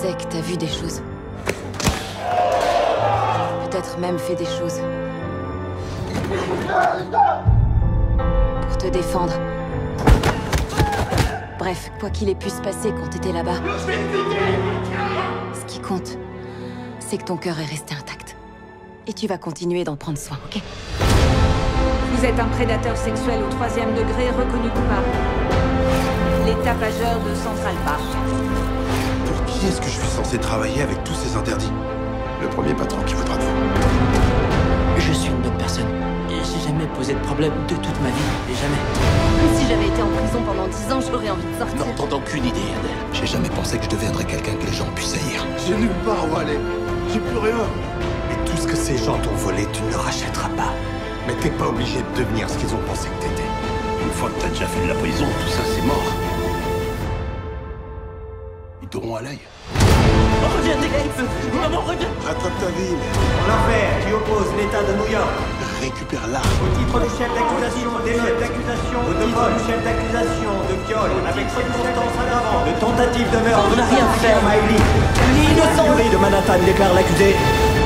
disais que t'as vu des choses. Peut-être même fait des choses. Pour te défendre. Bref, quoi qu'il ait pu se passer quand t'étais là-bas, ce qui compte, c'est que ton cœur est resté intact. Et tu vas continuer d'en prendre soin, ok? Vous êtes un prédateur sexuel au 3e degré reconnu coupable. L'état-major de Central Park. Pour qui est-ce que je suis censé travailler avec tous ces interdits? Le premier patron qui voudra de vous. Je suis une bonne personne. Et j'ai jamais posé de problème de toute ma vie. Et jamais. Si j'avais été en prison pendant 10 ans, j'aurais envie de sortir. N'entends aucune idée, Adèle. J'ai jamais pensé que je deviendrais quelqu'un que les gens puissent haïr. J'ai nulle part où aller. J'ai plus rien. Et tout ce que ces gens t'ont volé, tu ne le rachèteras pas. Mais t'es pas obligé de devenir ce qu'ils ont pensé que t'étais. Une fois que t'as déjà fait de la prison, tout ça c'est mort. Ils t'auront à l'œil. Reviens, dégueulasse. Maman, reviens. Rattrape ta vie, mais En affaire qui oppose l'État de New York récupère l'arme. au titre du chef d'accusation d'émeute, au titre du chef d'accusation de viol avec circonstance aggravante, de tentative de meurtre. On n'a rien fait. Miley. Innocent. La jury de Manhattan déclare l'accusé